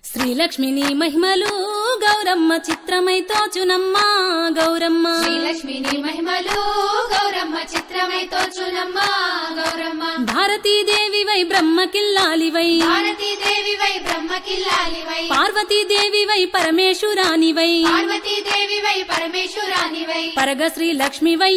శ్రీలక్ష్మిని మహిమలు గౌరమ్మ చిత్రమై తోచునమ్మ గౌరమ్మ శ్రీలక్ష్మిని మహిమలు గౌరమ్మ చిత్రమై తోచునమ్మ గౌరమ్మ భారతీదేవివై బ్రహ్మకిల్లాలివై భారతీదేవివై బ్రహ్మకిల్లాలివై పార్వతీదేవివై పరమేశ్వరానివై పార్వతీదేవివై పరమేశ్వరానివై పరగ శ్రీలక్ష్మివై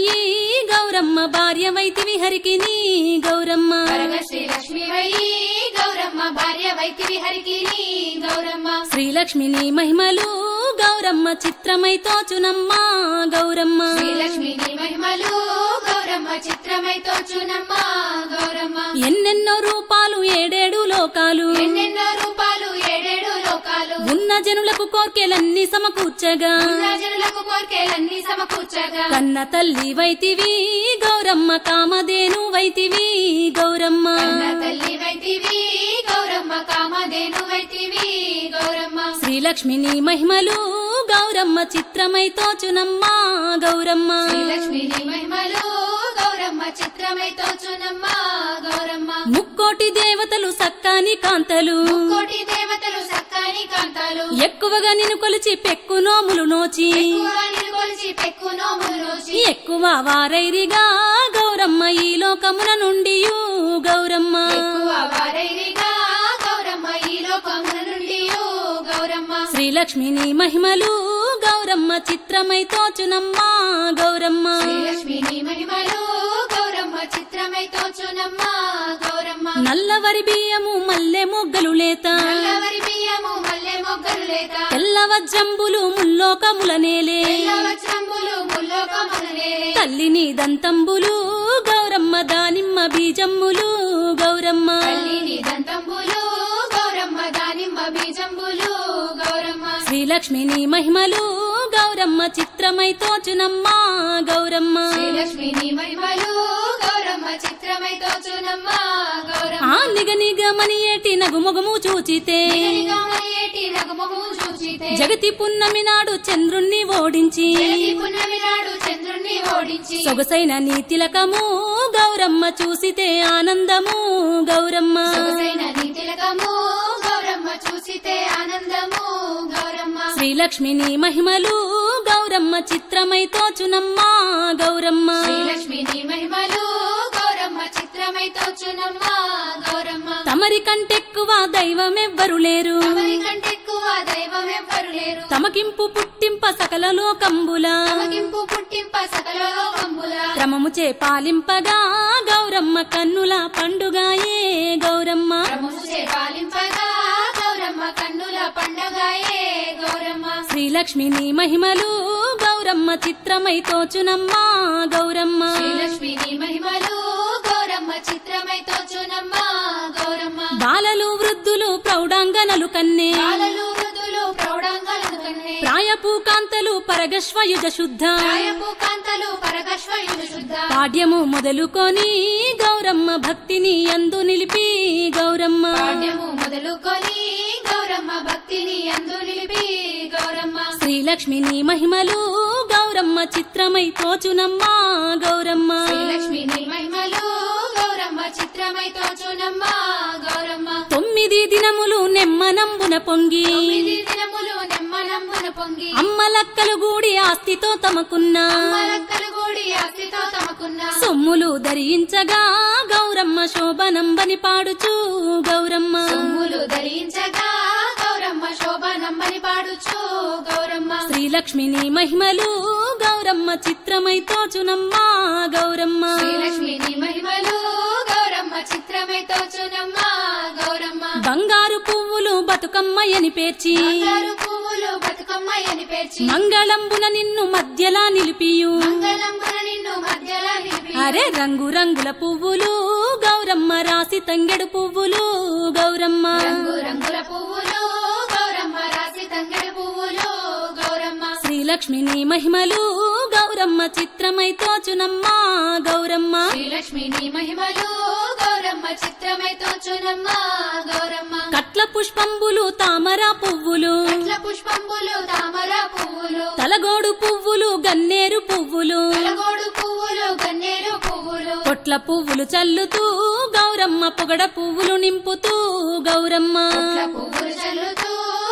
గౌరమ్మ భార్యవైతివి హరికిని గౌరమ్మ పరగ శ్రీలక్ష్మివై గౌరమ్మ భార్యవైతివి హరికిని గౌరమ్మ శ్రీలక్ష్మిని మహిమలు గౌరమ్మ చిత్రమై తోచునమ్మ గౌరమ్మ శ్రీలక్ష్మిని మహిమలు గౌరమ్మ చిత్రమై తోచునమ్మ గౌరమ్మ ఎన్నెన్నో రూపాలు ఏడేడు లోకాలు ఎన్నెన్నో రూపాలు ఏడేడు లోకాలు ఉన్న జనులకు కోర్కెలన్నీ సమకూర్చగా ఉన్న జనులకు కోర్కెలన్నీ సమకూర్చగా కన్న తల్లి వైతివి గౌరమ్మ కామధేను వైతివి గౌరమ్మ కన్న తల్లి వైతివి గౌరమ్మ కామధేను వైతివి గౌరమ్మ శ్రీలక్ష్మిని మహిమలు గౌరమ్మ చిత్రమై తోచునమ్మ గౌరమ్మ శ్రీలక్ష్మిని మహిమలు గౌరమ్మ చిత్రమై తోచునమ్మ గౌరమ్మ ముక్కోటి దేవతలు సక్కాని కాంతలు కోటి దేవతలు సక్కాని కాంతాలు ఎక్కువగా నిన్ను కొలిచి పెక్కు నోములు నోచి ఎక్కువగా నిలుకొలిచి పెక్కు నోములు నోచి ఎక్కువ వారైరిగా గౌరమ్మ ఈ లోకమున నుండి గౌరమ్మ ఎక్కువ వారైరిగా గౌరమ్మ ఈ లోకముల నుండి గౌరమ్మ శ్రీలక్ష్మిని మహిమలు గౌరమ్మ చిత్రమై తోచునమ్మ గౌరమ్మ శ్రీలక్ష్మిని మహిమలు గౌరమ్మ చిత్రమై తోచునమ్మ గౌరమ్మ నల్లవరి బియ్యము మల్లె మొగ్గలు లేత నల్లవరి బియ్యము మల్లె మొగ్గలు లేత తెల్ల వజ్రంబులు ముల్లోకముల నేలే తెల్ల వజ్రంబులు ముల్లోకముల నేలే తల్లిని దంతంబులు గౌరమ్మ దానిమ్మ బీజమ్ములు గౌరమ్మ తల్లిని దంతంబులు గౌరమ్మ దానిమ్మ బీజంబులు గౌరమ్మ శ్రీలక్ష్మిని మహిమలు గౌరమ్మ చిత్రమై తోచునమ్మ గౌరమ్మ శ్రీలక్ష్మిని మహిమలు గౌరమ్మ చిత్రమై తోచునమ్మ గౌరమ్మ నిగ నిగమని ఏటి నగుమొగము చూచితే ఏటి నగుమొగము చూచితే జగతి పున్నమి నాడు చంద్రుణ్ణి ఓడించి జగతి పున్నమి నాడు చంద్రుణ్ణి ఓడించి సొగసైన నీ తిలకము గౌరమ్మ చూసితే ఆనందము గౌరమ్మ సొగసైన నీ తిలకము గౌరమ్మ చూసితే ఆనందము గౌరమ్మ శ్రీలక్ష్మిని మహిమలు గౌరమ్మ చిత్రమై తోచునమ్మ గౌరమ్మ శ్రీలక్ష్మిని మహిమలు గౌరమ్మ చిత్రమై తోచునమ్మ గౌరమ్మ తమరి కంటెక్కువ దైవమెవ్వరు లేరు తమరి కంటెక్కువ దైవం ఎవ్వరు లేరు తమకింపు పుట్టింప సకల లోకంబుల తమకింపు పుట్టింప సకల లోకంబుల క్రమముచే పాలింపగా గౌరమ్మ కన్నుల పండుగాయే గౌరమ్మ క్రమముచే పాలింపగా గౌరమ్మ కన్నుల పండగాయే గౌరమ్మ శ్రీలక్ష్మిని మహిమలు గౌరమ్మ చిత్రమై తోచునమ్మ గౌరమ్మ శ్రీలక్ష్మిని మహిమలు గౌరమ్మ చిత్రమై తోచునమ్మ గౌరమ్మ బాలలు వృద్ధులు ప్రౌఢాంగనలు కన్నే బాలలు వృద్ధులు ప్రౌఢాంగలను కన్నే ప్రాయపు కాంతలు పరగశ్వయుజ శుద్ధ ప్రాయపు కాంతలు పరగశ్వయుజ శుద్ధ పాడ్యము మొదలుకొని గౌరమ్మ భక్తిని అందు నిలిపి గౌరమ్మ పాడ్యము మొదలుకొని గౌరమ్మ భక్తిని అందు నిలిపి గౌరమ్మ శ్రీలక్ష్మిని మహిమలు గౌరమ్మ చిత్రమై తోచునమ్మ గౌరమ్మ శ్రీలక్ష్మిని మహిమలు గౌరమ్మ చిత్రమై తోచునమ్మ గౌరమ్మ 9 దినములు నెమ్మనంబున పొంగి 9 దినములు నెమ్మనంబున పొంగి అమ్మలక్కలు గూడి ఆస్తితో తమకున్న అమ్మలక్కలు గూడి ఆస్తితో తమకున్న సొమ్ములు ధరించగా గౌరమ్మ శోభనంబని పాడుచు గౌరమ్మ సొమ్ములు ధరించగా గౌరమ్మ శోభనంబని పాడుచు గౌరమ్మ శ్రీలక్ష్మిని మహిమలు గౌరమ్మ చిత్రమై తోచునమ్మ గౌరమ్మ శ్రీలక్ష్మిని మహిమలు గౌరమ్మ చిత్రమై తోచునమ్మ గౌరమ్మ బంగారు పువ్వులు బతుకమ్మయని పేర్చి బంగారు పువ్వులు బతుకమ్మయని పేర్చి మంగళంబున నిన్ను మధ్యలా నిలిపియు మంగళంబున నిన్ను మధ్యలా నిలిపి అరే రంగు రంగుల పువ్వులు గౌరమ్మ రాసి తంగెడు పువ్వులు గౌరమ్మ రంగు రంగుల పువ్వులు గౌరమ్మ రాసి తంగెడు పువ్వులు గౌరమ్మ శ్రీలక్ష్మిని మహిమలు గౌరమ్మ చిత్రమై తోచునమ్మ గౌరమ్మ శ్రీలక్ష్మిని మహిమలు గౌరమ్మ చిత్రమై తోచునమ్మ గౌరమ్మ కట్ల పుష్పంబులు తామర పువ్వులు కట్ల పుష్పంబులు తామర పువ్వులు తలగోడు పువ్వులు గన్నేరు పువ్వులు తలగోడు పువ్వులు గన్నేరు పువ్వులు కొట్ల పువ్వులు చల్లుతూ గౌరమ్మ పొగడ పువ్వులు నింపుతూ గౌరమ్మ కొట్ల పువ్వులు చల్లుతూ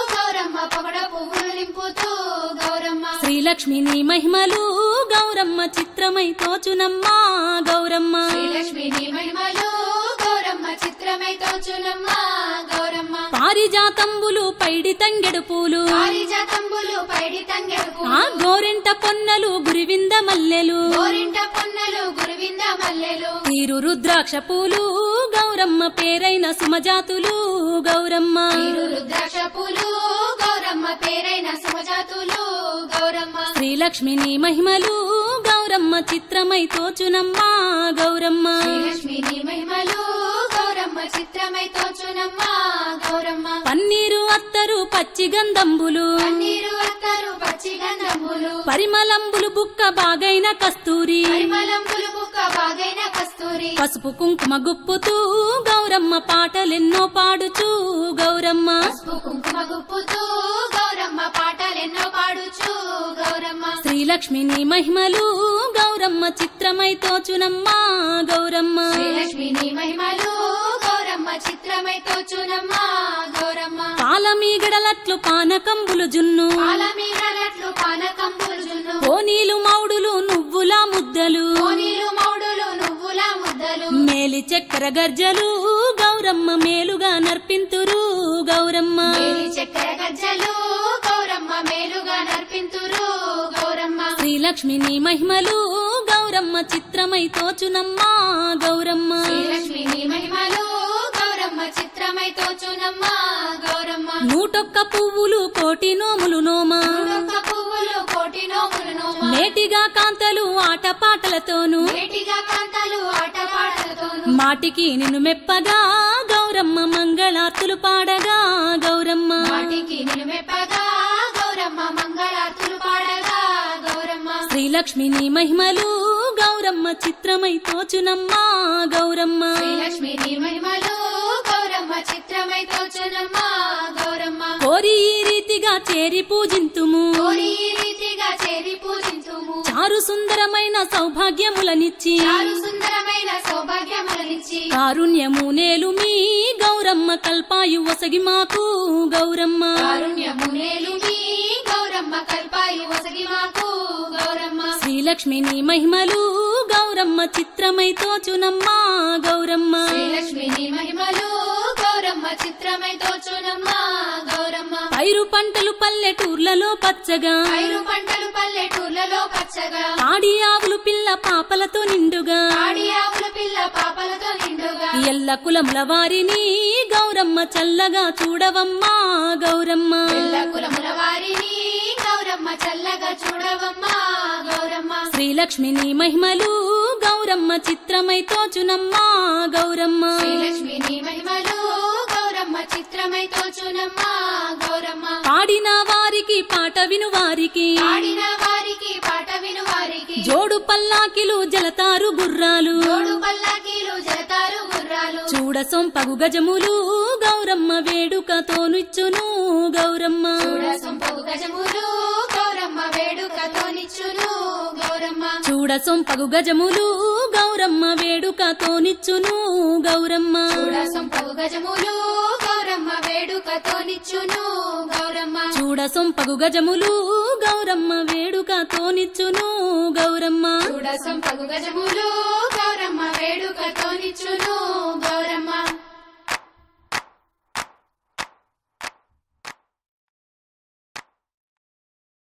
శ్రీలక్ష్మి నీ మహిమలు గౌరమ్మ చిత్రమై తోచునమ్మా గౌరమ్మ శ్రీలక్ష్మి నీ మహిమలు గౌరమ్మ చిత్రమై తోచునమ్మా గౌరమ్మ పారిజాతంబులు పైడి తంగెడు పూలు పారిజాతంబులు పైడి తంగెడు పూలు ఆ గోరింట పొన్నలు గురివింద మల్లెలు గోరింట పొన్నలు గురువింద మల్లెలు తీరు రుద్రాక్ష పూలు గౌరమ్మ పేరైన సుమజాతులు గౌరమ్మ తీరు రుద్రాక్ష పూలు గౌరమ్మ పేరైన సుమజాతులు గౌరమ్మ శ్రీలక్ష్మి నీ మహిమలు గౌరమ్మ చిత్రమై తోచునమ్మా గౌరమ్మ శ్రీలక్ష్మి నీ మహిమలు గౌరమ్మ చిత్రమై తోచునమ్మా గౌరమ్మ పన్నీరు అత్తరు పచ్చి గంధంబులు పన్నీరు అత్తరు పచ్చి గంధంబులు పరిమళంబులు బుక్క బాగైన కస్తూరి పరిమళంబులు బుక్క బాగైన కస్తూరి పసుపు కుంకుమ గుప్పుతూ గౌరమ్మ పాటలెన్నో పాడుచూ గౌరమ్మ పసుపు కుంకుమ గుప్పుతూ గౌరమ్మ పాటలెన్నో పాడుచు గౌరమ్మ శ్రీలక్ష్మి నీ మహిమలు గౌరమ్మ చిత్రమై తోచునమ్మా గౌరమ్మ శ్రీలక్ష్మి నీ మహిమలు గౌరమ్మ చిత్రమై తోచునమ్మా గౌరమ్మ పాలమీగడలట్లు పానకంబులు జున్ను పాలమీగలట్లు పానకంబులు జున్ను కోనీలు మౌడులు నువ్వుల ముద్దలు కోనీలు మౌడులు నువ్వుల ముద్దలు మేలి చక్కెర గర్జలు గౌరమ్మ మేలుగా నర్పింతురు గౌరమ్మ మేలి చక్కెర గజ్జలు గౌరమ్మ మేలుగా నర్పింతురు గౌరమ్మ శ్రీలక్ష్మి నీ మహిమలు గౌరమ్మ చిత్రమై తోచునమ్మా గౌరమ్మ శ్రీలక్ష్మి నీ మహిమలు గౌరమ్మ చిత్రమై తోచునమ్మా గౌరమ్మ నూటొక్క పువ్వులు కోటి నోములు నోమ ఒక్క పువ్వులు కోటి నోములు నోమ నేటిగా కాంతలు ఆటపాటలతోను నేటిగా కాంతలు ఆటపాటలతోను మాటికి నిన్ను మెప్పగా గౌరమ్మ మంగళార్తులు పాడగా గౌరమ్మ వాటికి నిలుమెప్పగా గౌరమ్మ మంగళార్తులు పాడగా గౌరమ్మ శ్రీలక్ష్మి నీ మహిమలు గౌరమ్మ చిత్రమై తోచునమ్మా గౌరమ్మ శ్రీలక్ష్మి నీ మహిమలు గౌరమ్మ చిత్రమై తోచునమ్మా గౌరమ్మ కోరి ఈ రీతిగా చేరి పూజింతుము కోరి ఈ రీతిగా చేరి పూజింతుము చారు సుందరమైన సౌభాగ్యములనిచ్చి చాలు సుందరమైన సౌభాగ్యములనిచ్చి కారుణ్యము నేలు మీ గౌరమ్మ కల్పాయు వసగి మాకు గౌరమ్మ కారుణ్యము నేలు మీ గౌరమ్మ కల్పాయి వసగి మాకు గౌరమ్మ శ్రీలక్ష్మి నీ మహిమలు గౌరమ్మ చిత్రమై తోచునమ్మా గౌరమ్మ శ్రీలక్ష్మి నీ మహిమలు గౌరమ్మ చిత్రమై తోచునమ్మా గౌరమ్మ పైరు పంటలు పల్లెటూర్లలో పచ్చగా పైరు పంటలు పల్లెటూర్లలో పచ్చగా ఆడి ఆవులు పిల్ల పాపలతో నిండుగా ఆడి ఆవుల పిల్ల పాపలతో నిండుగా ఎల్ల కులముల వారిని గౌరమ్మ చల్లగా చూడవమ్మా గౌరమ్మ పిల్ల కులముల వారిని గౌరమ్మ చల్లగా చూడవమ్మా గౌరమ్మ శ్రీలక్ష్మి నీ మహిమలు గౌరమ్మ చిత్రమై తోచునమ్మా గౌరమ్మ శ్రీలక్ష్మి నీ మహిమలు గౌరమ్మ చిత్రమై తోచునమ్మా గౌరమ్మ పాడిన వారికి పాట విను వారికి ఆడిన వారికి పాట విను వారికి జోడు పల్లాకిలు జలతారు గుర్రాలు జోడు పల్లాకీలు జలతారు గుర్రాలు చూడ సొంపగు గజములు గౌరమ్మ వేడుకతోనిచ్చును గౌరమ్మ చూడ సొంపగు గజములు గౌరమ్మ వేడుకతోనిచ్చును గౌరమ్మ చూడ సొంపగు గజములు గౌరమ్మ వేడుకతోనిచ్చును గౌరమ్మ చూడ సొంపగు గజములు గౌరమ్మ వేడుకతోనిచ్చును గౌరమ్మ చూడ సొంపగు గజములు గౌరమ్మ వేడుకతోనిచ్చును గౌరమ్మ చూడ సొంపగు గజములు గౌరమ్మ వేడుకతోనిచ్చును